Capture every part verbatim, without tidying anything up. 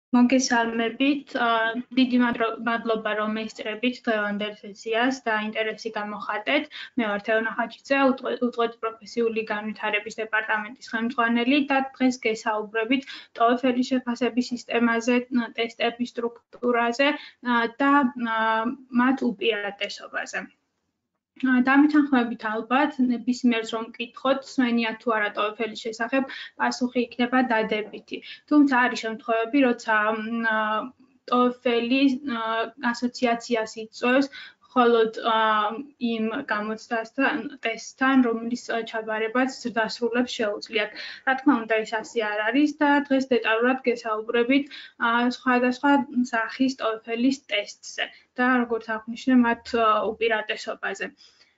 მოგესალმებით. დიდი მადლობა რომ მესწრებით დღევანდელ სესიას და ინტერესი გამოხატეთ. მე ვარ თეონა ხაჩიძე, უწყვეტი პროფესიული განვითარების დეპარტამენტის ხელმძღვანელი და დღეს გესაუბრებით TOEFL-ის შეფასების სისტემაზე, ტესტების სტრუქტურაზე და მათ უპირატესობაზე. დამითანხმებით ალბათ, ნებისმიერს რომ მკითხოთ, სვენია თუ არა TOEFL-ის შესახებ, პასუხი იქნება დადებითი. თუმცა არის შემთხვევები, როცა TOEFL-ი ასოციაციას იწვევს, ხოლოდ იმ გამოცდასთან, ტესტთან, რომლის ჩაბარებაც დასრულებს შეუძლიათ. რა თქმა უნდა, ეს ასე არ არის და დღეს დეტალურად გესაუბრებით სხვადასხვა სახის TOEFL-ის ტესტზე და როგორც აღნიშნე, მათ უპირატესობაზე.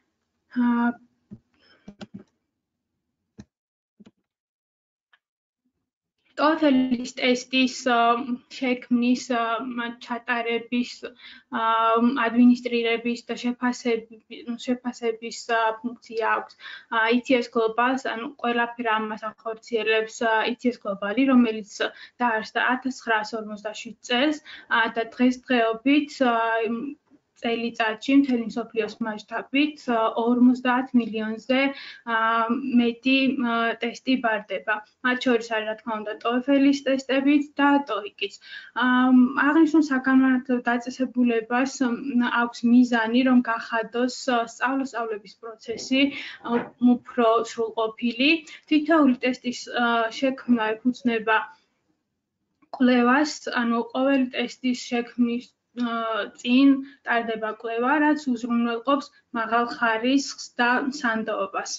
TOEFL-ის ტესტის შექმნის, ჩატარების, ადმინისტრირების და შეფასების ფუნქცია აქვს I T S Global-ს, ანუ ყველაფერ ამას ახორციელებს I T S Global-ი, რომელიც დაარსდა ათას ცხრაასი ორმოცდაშვიდ წელს და დღესდღეობით წელიწადში მთელი მსოფლიოს მასშტაბით ორმოცდაათ მილიონზე მეტი ტესტი ბარდება. მათ შორის არის, რა თქმა უნდა, TOEFL-ის ტესტებიც და TOEIC-იც. აღნიშნულ საგანმანათლებლო დაწესებულებას აქვს მიზანი, რომ გახადოს სწავლასწავლების პროცესი უფრო სრულყოფილი. თითოეული ტესტის შექმნა ეფუძნება კვლევას, ანუ ყოველი ტესტის შექმნის წინ ტარდება კვლევა, რაც უზრუნველყოფს მაღალ ხარისხს და სანდოობას.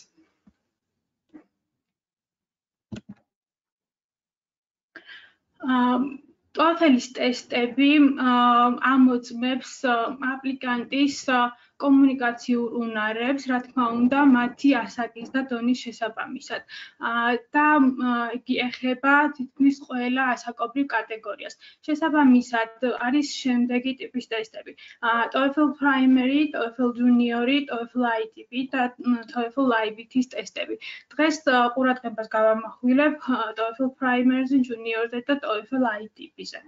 TOEFL-ის ტესტები ამოწმებს აპლიკანტის კომუნიკაციურ უნარებს, რა თქმა უნდა, მათი ასაკის და დონის შესაბამისად. და იგი ეხება თითქმის ყველა ასაკობრივ კატეგორიას. შესაბამისად არის შემდეგი ტიპის ტესტები: TOEFL Primary, TOEFL Junior, TOEFL I T B და TOEFL I B T-ის ტესტები. დღეს ყურადღებას გავამახვილებ TOEFL Primary-ზე, Junior-ზე და TOEFL I T B-ზე.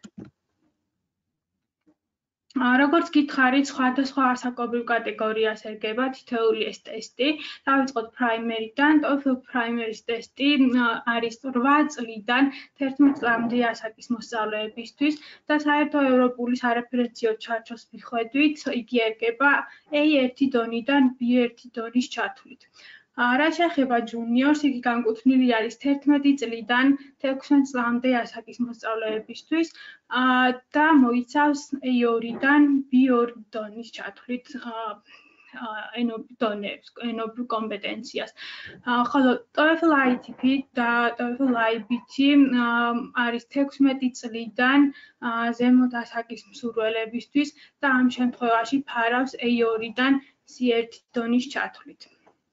როგორც გითხარით, სხვადასხვა ასაკობრივ კატეგორიას ერგება თითოეული ეს ტესტი. დავიწყოთ Primary-დან. TOEFL Primary-ის ტესტი არის რვა წლიდან თერთმეტ წლამდე ასაკის მოსწავლეებისთვის და საერთო ევროპული სარეფერენციო ჩარჩოს მიხედვით იგი ერგება A one დონიდან B one დონის ჩათვლით. რაც შეეხება Juniors, იგი განკუთვნილი არის თერთმეტი წლიდან თექვსმეტ წლამდე ასაკის მოსწავლეებისთვის და მოიცავს A two-დან B two დონის ჩათვლით ენობრივ დონეებს, ენობრივ კომპეტენციას. ხოლო TOEFL I T B და TOEFL I B T არის თექვსმეტი წლიდან ზემოთ ასაკის მსურველებისთვის და ამ შემთხვევაში ფარავს A two-დან C one დონის ჩათვლით.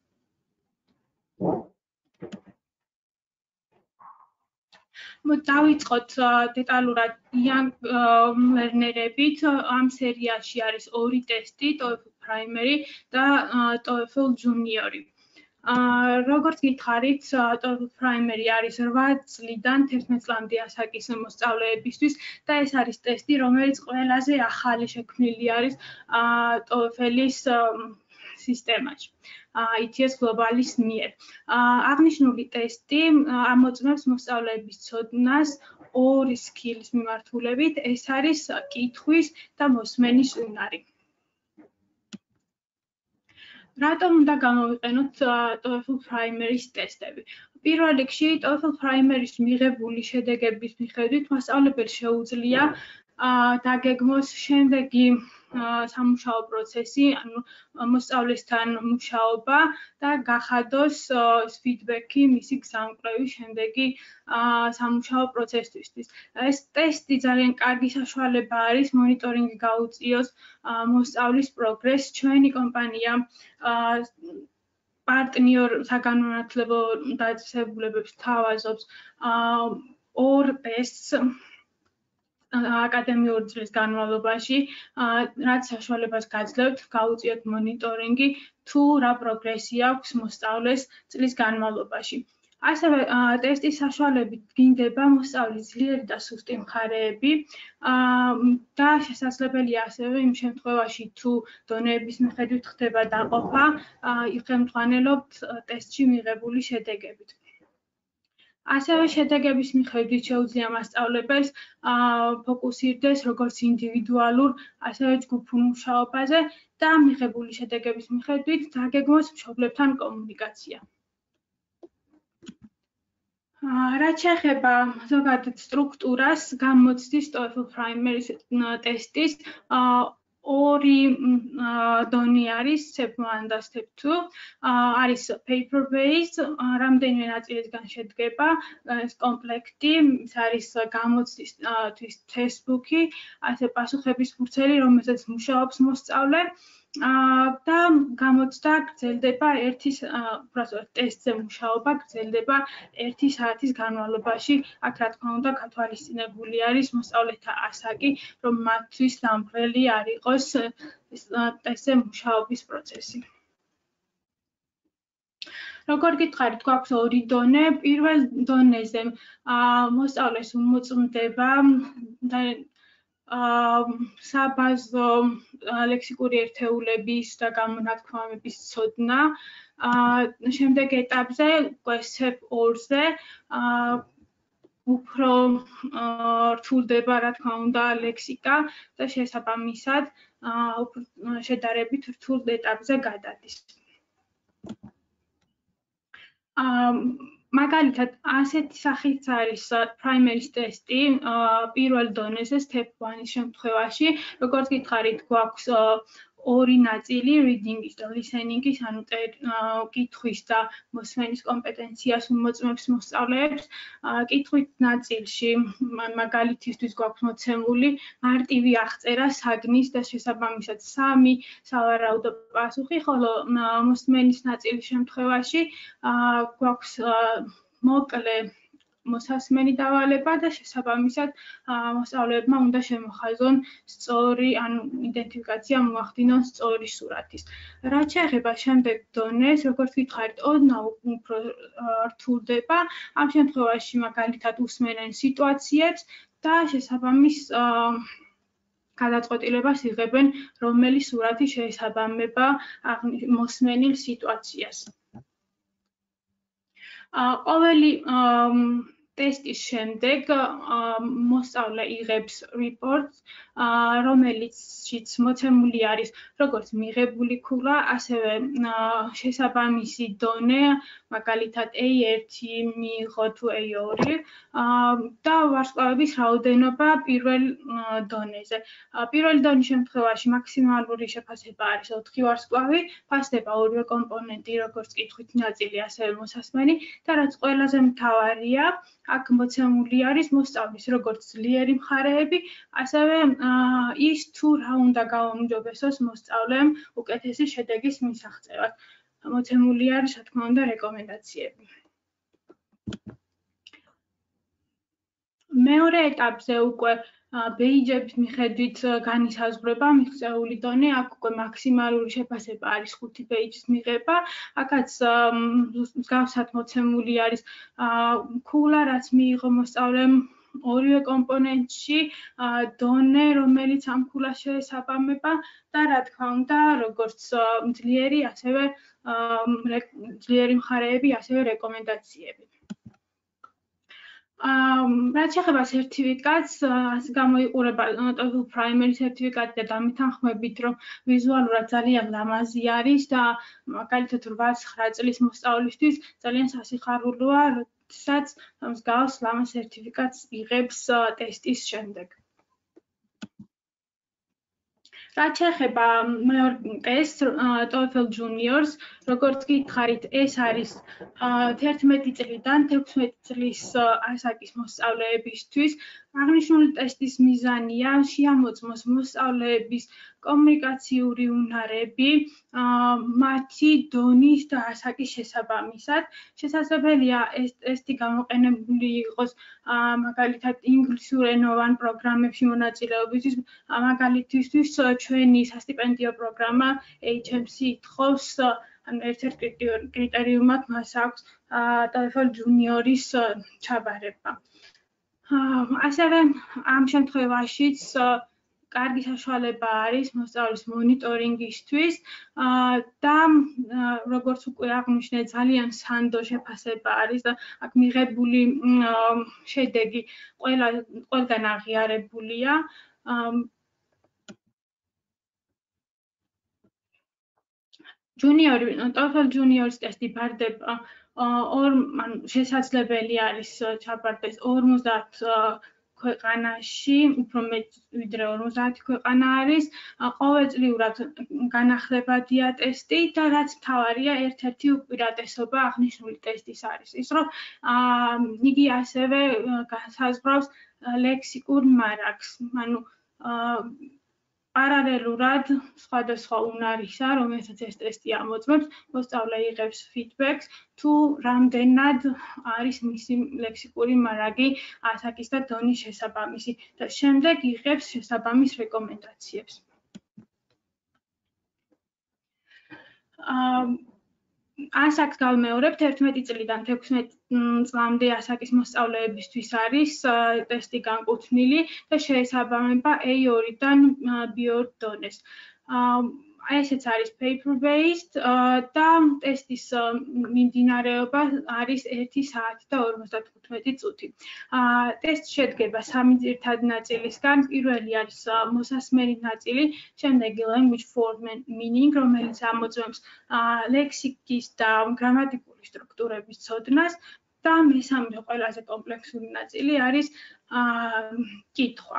დავიწყოთ დეტალურად young learner-ებით. ამ სერიაში არის ორი ტესტი, TOEFL Primary და TOEFL Junior. როგორც გითხარით, TOEFL Primary არის რვა წლიდან თერთმეტ წლამდე ასაკის მოსწავლეებისთვის და ეს არის ტესტი, რომელიც ყველაზე ახალი შექმნილი არის TOEFL-ის სისტემაში. I T S Global-ის მიერ. აღნიშნული ტესტი ამოწმებს მოსწავლეების ცოდნას ორი სკილის მიმართულებით, ეს არის კითხვის და მოსმენის უნარი. რატომ უნდა გამოვიყენოთ TOEFL Primary-ის ტესტები? პირველ რიგში, TOEFL Primary-ის მიღებული შედეგების მიხედვით მასწავლებელს შეუძლია დაგეგმოს შემდეგი სამუშაო პროცესი, ანუ მოსწავლესთან მუშაობა და გახადოს ფიდბექი მისი გზამკვლევის შემდეგი სამუშაო პროცესისთვის. ეს ტესტი ძალიან კარგი საშუალება არის მონიტორინგი გაუწიოს მოსწავლის პროგრესს. ჩვენი კომპანია პარტნიორ საგანმანათლებლო დაწესებულებებს თავაზობს ორ ტესტს აკადემიური წლის განმავლობაში, რაც საშუალებას გაძლევთ გაუწიოთ მონიტორინგი თუ რა პროგრესი აქვს მოსწავლეს წლის განმავლობაში. ასევე ტესტის საშუალებით დგინდება მოსწავლის ძლიერი და სუსტი მხარეები და შესაძლებელია ასევე იმ შემთხვევაში თუ დონეების მიხედვით ხდება დაყოფა იღებმთვალელობთ ტესტში მიღებული შედეგებით. ასევე შედეგების მიხედვით შეუძლია მასწავლებელს ფოკუსირდეს როგორც ინდივიდუალურ, ასევე ჯგუფურ მუშაობაზე და მიღებული შედეგების მიხედვით დაგეგმოს მშობლებთან კომუნიკაცია. რაც შეეხება ზოგადად სტრუქტურას, გამოცდის TOEFL Primaries ტესტის ორი დონე არის step one და step two, არის paper based, რამდენიმე ნაწილისგან შედგება ეს კომპლექტი, ეს არის გამოცდის testbook-ი, ასე პასუხების ფურცელი, რომელზეც მუშაობს მოსწავლე. და გამოცდა გრძელდება ერთი უბრალოდ ტესტზე მუშაობა გრძელდება ერთი საათის განმავლობაში. აქ რა თქმა უნდა გათვალისწინებული არის მოსწავლეთა ასაკი, რომ მათთვის დამღლელი არ იყოს ტესტზე მუშაობის პროცესი. როგორ გითხარით, გვაქვს ორი დონე. პირველ დონეზე მოსწავლეს უმოწმდება საბაზო ლექსიკური ერთეულების და გამონათქვამების ცოდნა. შემდეგ ეტაპზე, step four-ზე უფრო რთულდება, რა თქმა უნდა, ლექსიკა და შესაბამისად შედარებით რთულ ეტაპზე გადადის. მაგალითად, ასეთი სახით არის primaries ტესტი პირველ დონეზე step one-ის შემთხვევაში, როგორც გითხარით, გვაქვს ორი ნაწილი, reading-ის და listening-ის, ანუ კითხვის და მოსმენის კომპეტენციას უმოწმებს მოსწავლეებს. კითხვის ნაწილში მაგალითისთვის გვაქვს მოცემული მარტივი აღწერა საგნის და შესაბამისად სამი სავარაუდო პასუხი, ხოლო მოსმენის ნაწილის შემთხვევაში გვაქვს მოკლე მოსასმენი დავალება და შესაბამისად მოსწავლეებმა უნდა შემოხაზონ სწორი, ანუ იდენტიფიკაცია მოახდინონ სწორი სურათის. რაც შეეხება შემდეგ დონეს, როგორც გითხარით, ოდნავ უფრო რთულდება. ამ შემთხვევაში მაგალითად უსმენენ სიტუაციებს და შესაბამის გადაწყვეტილებას იღებენ, რომელი სურათი შეესაბამება მოსმენილ სიტუაციას. ყოველი ტესტის შემდეგ მოსწავლე იღებს reports, რომელიციც მოცემული არის როგორც მიღებული ქულა, ასევე შესაბამისი დონე, მაგალითად A one მიიღო თუ A two და ვარსკვლავების რაოდენობა პირველ დონეზე. პირველი დონის შემთხვევაში მაქსიმალური შეფასება არის ოთხი ვარსკვლავი, ფასდება ორივე კომპონენტი, როგორც კითხვით ნაწილი, ასევე მოსასმენი და რაც ყველაზე მთავარია, აქ მოცემული არის მოსწავლის როგორც ძლიერი მხარეები, ასევე ის თუ რა უნდა გააუმჯობესოს მოსწავლემ უკეთესი შედეგის მისაღწევად. მოცემული არის, რა თქმა უნდა, რეკომენდაციები. მეორე ეტაპზე უკვე ბეიჯების მიხედვით განისაზღვრება მიღწეული დონე, აქ უკვე მაქსიმალური შეფასება არის ხუთი ბეიჯის მიღება. აქაც მსგავსად მოცემული არის ქულა, რაც მიიღო მოსწავლემ ორივე კომპონენტში, დონე, რომელიც ამ ქულას შეესაბამება და რა თქმა უნდა, როგორც ძლიერი, ასევე ძლიერი მხარეები, ასევე რეკომენდაციები. რაც შეეხება სერტიფიკატს, გამოიყურება TOEFL Primary სერტიფიკატი და დამეთანხმებით, რომ ვიზუალურად ძალიან ლამაზი არის და მაგალითად ocho წლის მოსწავლისთვის ძალიან სასიხარულოა, როდესაც მსგავს ლამაზ სერტიფიკატს იღებს ტესტის შემდეგ. რაც შეეხება მეორე ტესტს, TOEFL Juniors, როგორც გითხარით, ეს არის თერთმეტი წლიდან თექვსმეტი წლის ასაკის მოსწავლეებისთვის. აღნიშნული ტესტის მიზანია შეამოწმოს მოსწავლეების კომუნიკაციური უნარები, მათი დონის და ასაკის შესაბამისად. შესაძლებელია ეს ტესტი გამოყენებული იყოს მაგალითად ინგლისურენოვან პროგრამებში მონაწილეობისთვის, მაგალითისთვის ჩვენი სასტიპენდიო პროგრამა H M C ითხოვს ანუ ერთ-ერთ კრიტერიუმად მას აქვს TOEFL ჯუნიორის ჩაბარება. ასევე ამ შემთხვევაშიც კარგი საშუალება არის მოსწავლის მონიტორინგისთვის და როგორც უკვე აღნიშნე, ძალიან სანდო შეფასება არის და აქ მიღებული შედეგი ყველგან აღიარებულია. ჯუნიორი TOEFL ჯუნიორის ტესტი ბარდება ორ ანუ შესაძლებელი არის ჩაბარდეს ორმოცდაათ ქვეყანაში, უფრო მეტი ვიდრე ორმოცდაათი ქვეყანა არის, ყოველწლიურად განახლებადია ტესტი და რაც მთავარია, ერთ-ერთი უპირატესობა აღნიშნული ტესტის არის ის, რომ იგი ასევე განსაზღვრავს ლექსიკურ მარაგს, ანუ პარალელურად სხვადასხვა უნარისა, რომელსაც ეს ტესტი ამოწმებს, მოსწავლე იღებს ფიდბექს, თუ რამდენად არის მისი ლექსიკური მარაგი ასაკის და დონის შესაბამისი და შემდეგ იღებს შესაბამის რეკომენდაციებს. ასაკს გავმეორებთ, ერთმეტი წლიდან თექვსმეტი წლამდე ასაკის მოსწავლეებისთვის არის ტესტი განკუთვნილი და შეესაბამება A ორიდან B ორ დონეს. ესეც არის paper based და ტესტის მიმდინარეობა არის ერთი საათი და ორმოცდათხუთმეტი წუთი. ტესტი შედგება სამი ძირითადი ნაწილისგან. პირველი არის მოსასმენი ნაწილი, შემდეგი language form and meaning, რომელიც ამოწმებს ლექსიკის და გრამატიკული სტრუქტურების ცოდნას და მესამე ყველაზე კომპლექსური ნაწილი არის კითხვა.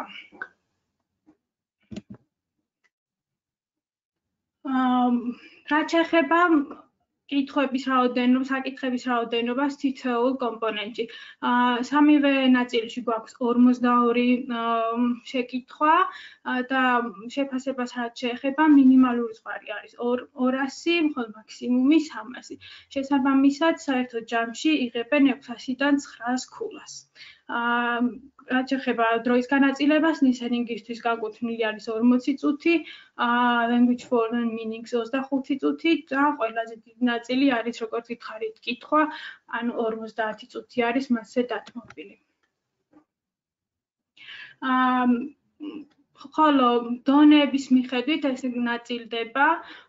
რაც შეეხება კითხვების რაოდენობას, საკითხების რაოდენობას თითოეულ კომპონენტში. სამივე ნაწილში გვაქვს ორმოცდაორი შეკითხვა და შეფასებას რაც შეეხება მინიმალური ზღვარი არის ორასი, ხოლო მაქსიმუმი სამასი. შესაბამისად, საერთო ჯამში იღებენ ექვსასიდან ცხრაას ქულას. რაც შეეხება დროის განაწილებას, listening-ისთვის განკუთვნილი არის ორმოცი წუთი, language form and meanings ოცდახუთი წუთი და ყველაზე დიდი ნაწილი არის, როგორც გითხარით, კითხვა, ანუ ორმოცდაათი წუთი არის მასზე დათმობილი. ხოლო დონეების მიხედვით ეს ნაწილდება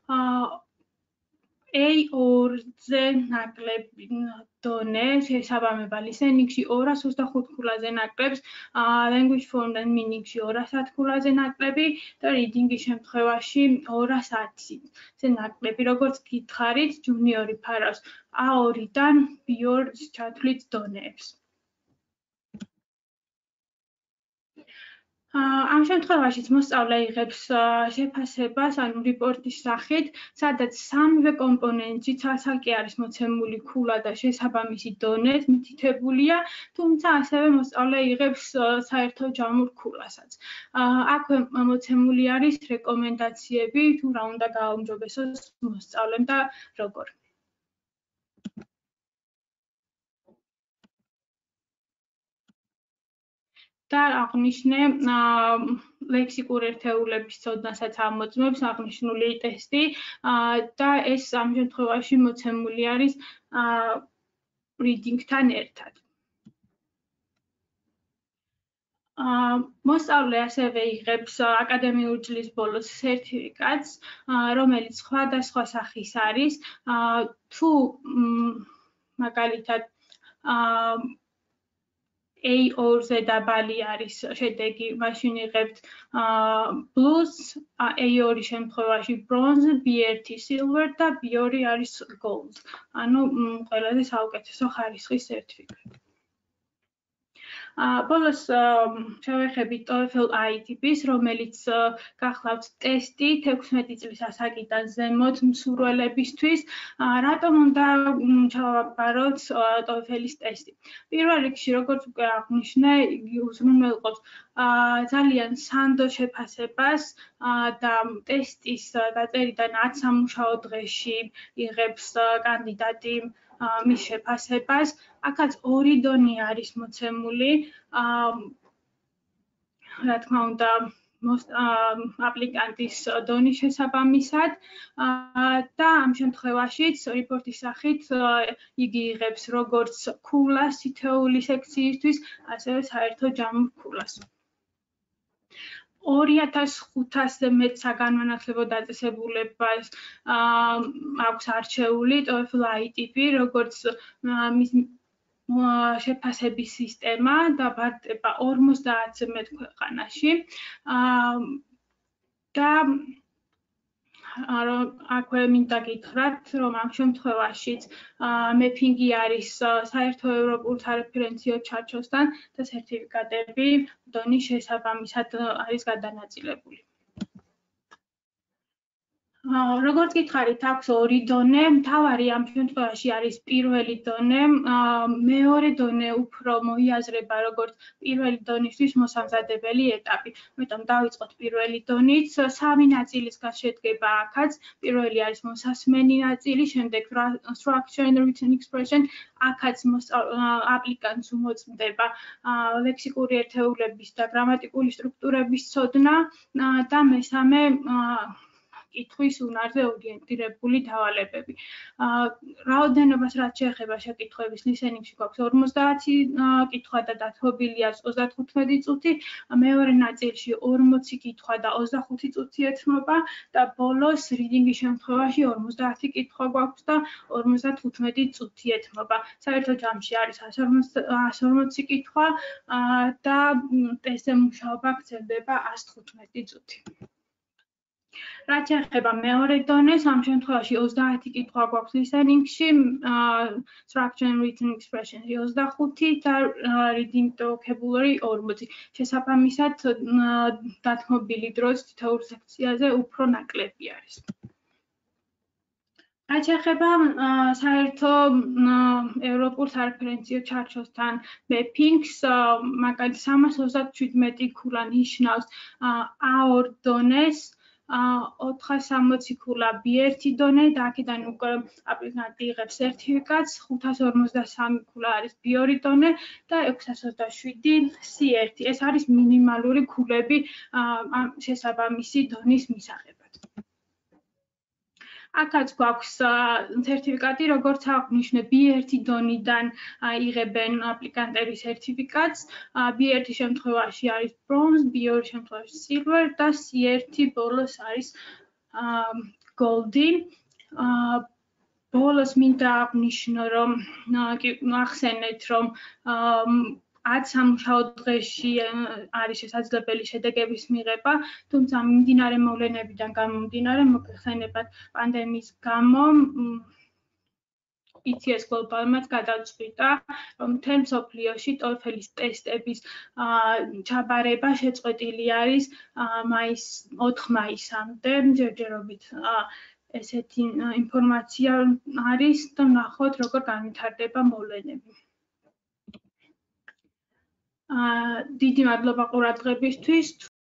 A ორზე ნაკლები დონე შეესაბამება listening-ში ორას ოცდახუთ ქულაზე ნაკლებს, language form and meaning-ში ორას ათ ქულაზე ნაკლები და reading-ის შემთხვევაში ორას ათზე ნაკლები. როგორც გითხარით, ჯუნიორი ფარავს A ორიდან B ორს ჩათვლით დონეებს. ამ შემთხვევაშიც მოსწავლე იღებს შეფასებას, ანუ რიპორტის სახით, სადაც სამივე კომპონენტში ცალ-ცალკე არის მოცემული ქულა და შესაბამისი დონე მითითებულია, თუმცა ასევე მოსწავლე იღებს საერთო ჯამურ ქულასაც. აქვე მოცემული არის რეკომენდაციები, თუ რა უნდა გააუმჯობესოს მოსწავლემ და როგორ. და აღნიშნე ლექსიკურ ერთეულების ცოდნასაც ამოწმებს აღნიშნული ტესტი და ეს ამ შემთხვევაში მოცემული არის reading-თან ერთად. მოსწავლე ასევე იღებს აკადემიური წლის ბოლოს სერტიფიკატს, რომელიც სხვადასხვა სახის არის, თუ მაგალითად A ორზე დაბალი არის შედეგი, მაშინ იღებთ blues, A ორი შემთხვევაში bronze, B ერთი silver და B ორი არის gold. ანუ ყველაზე საუკეთესო ხარისხის სერტიფიკატი. ბოლოს შევეხებით TOEFL I T P-ს, რომელიც გახლავთ ტესტი თექვსმეტი წლის ასაკიდან ზემოთ მსურველებისთვის. რატომ უნდა ჩავაბაროთ TOEFL-ის ტესტი? პირველ რიგში, როგორც უკვე აღნიშნე, იგი უზრუნველყოფს ძალიან სანდო შეფასებას და ტესტის დაწერიდან ათ სამუშაო დღეში იღებს კანდიდატი მის შეფასებას. აქაც ორი დონე არის მოცემული. რა თქმა უნდა, აპლიკანტის დონის შესაბამისად და ამ შემთხვევაშიც რეპორტის სახით იგი იღებს როგორც ქულას თითოეული სექციისთვის, ასევე საერთო ჯამურ ქულას. ორი ათას ხუთასზე მეტ საგანმანათლებლო დაწესებულებას აქვს არჩეული TOEFL I T P, როგორც მის შეფასების სისტემა და ვარდება ორმოცდაათზე მეტ ქვეყანაში და აქვე მინდა გითხრათ, რომ ამ შემთხვევაშიც მეფინგი არის საერთო ევროპულ სარეფერენციო ჩარჩოსთან და სერტიფიკატები დონის შესაბამისად არის გადანაწილებული. როგორც გითხარით, აქვს ორი დონე, მთავარი ამ შემთხვევაში არის პირველი დონე, მეორე დონე უფრო მოიაზრება როგორც პირველი დონისთვის მოსამზადებელი ეტაპი. ამიტომ დავიწყოთ პირველი დონით, სამი ნაწილისგან შედგება აქაც. პირველი არის მოსასმენი ნაწილი, შემდეგ structure and written expression, აქაც აპლიკანტს უმოწმდება ლექსიკური ერთეულების და გრამატიკული სტრუქტურების ცოდნა და მესამე კითხვის უნარზე ორიენტირებული დავალებები. რაოდენობას რაც შეეხება შეკითხვების listening-ში გვაქვს ორმოცდაათი კითხვა და დათმობილია ოცდათხუთმეტი წუთი, მეორე ნაწილში ორმოცი კითხვა და ოცდახუთი წუთი ეთმობა და ბოლოს reading-ის შემთხვევაში ორმოცდაათი კითხვა გვაქვს და ორმოცდათხუთმეტი წუთი ეთმობა. საერთო ჯამში არის ასი ორმოცი კითხვა და ტესტზე მუშაობა გრძელდება ასი თხუთმეტი წუთი. რაც შეეხება მეორე დონეს, ამ შემთხვევაში ოცდაათი კითხვა გვაქვს listening-ში, structure and written expression-ში ოცდახუთი და reading to vocabulary ორმოცი. შესაბამისად, დათმობილი დროც თითოეულ სექციაზე უფრო ნაკლები არის. რაც შეეხება საერთო ევროპულ სარეფერენციო ჩარჩოსთან მეფინგს, მაგალითად სამას ოცდაშვიდმეტი ქულა ნიშნავს A ორ დონეს, ოთხას სამოცი ქულა B ერთი დონე და აქედან უკვე აპლიკანტი იღებს სერტიფიკატს, ხუთას ორმოცდასამი ქულა არის B ორი დონე და ექვსას ოცდაშვიდი C ერთი. ეს არის მინიმალური ქულები შესაბამისი დონის მისაღებად. აქაც გვაქვს სერტიფიკატი, როგორც აღვნიშნე, B ერთი დონიდან იღებენ აპლიკანტები სერტიფიკატს, B ერთი შემთხვევაში არის bronze, B ორი შემთხვევაში silver და C ერთი ბოლოს არის goldi. ბოლოს მინდა აღვნიშნო, რომ ახსენეთ, რომ ათ სამუშაო დღეში არის შესაძლებელი შედეგების მიღება, თუმცა მიმდინარე მოვლენებიდან გამომდინარე, მოხსენებათ პანდემიის გამო E T S Global-მაც გადაწყვიტა, რომ მთელ მსოფლიოში TOEFL-ის ტესტების ჩაბარება შეწყვეტილი არის ოთხ მაისამდე, ჯერჯერობით ესეთი ინფორმაცია არის და ვნახოთ, როგორ განვითარდება მოვლენები. დიდი მადლობა ყურადღებისთვის.